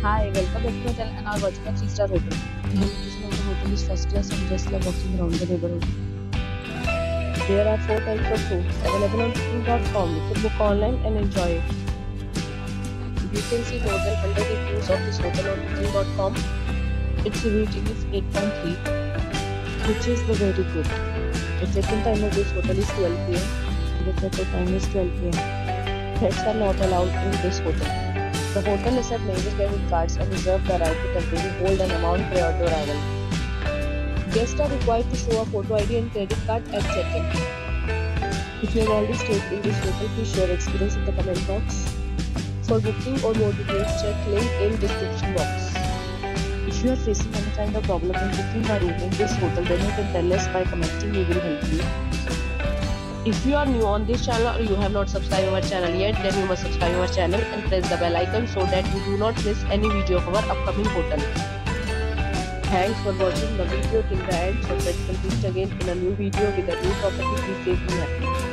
Hi, welcome back to my channel and are watching a 3-star hotel. The location of the hotel is first class and just like walking around the neighborhood. There are 4 types of rooms available on booking.com. You can book online and enjoy it. You can see more than 100 reviews of this hotel on booking.com. Its rating is 8.3, which is the very good. The check-in time of this hotel is 12 p.m. The check-out time is 12 p.m. Pets are not allowed in this hotel. The hotel accepts major credit cards and reserves the right to temporarily hold an amount prior to arrival. Guests are required to show a photo ID and credit card at check-in. If you have already stayed in this hotel, please share your experience in the comment box. For booking or more details, check link in description box. If you are facing any kind of problem in booking a room in this hotel, then you can tell us by commenting. We will help you. If you are new on this channel or you have not subscribed our channel yet, then you must subscribe our channel and press the bell icon so that you do not miss any video of our upcoming hotel. Thanks for watching the video till the end. So let's meet again in a new video with a new property. Be safe and happy.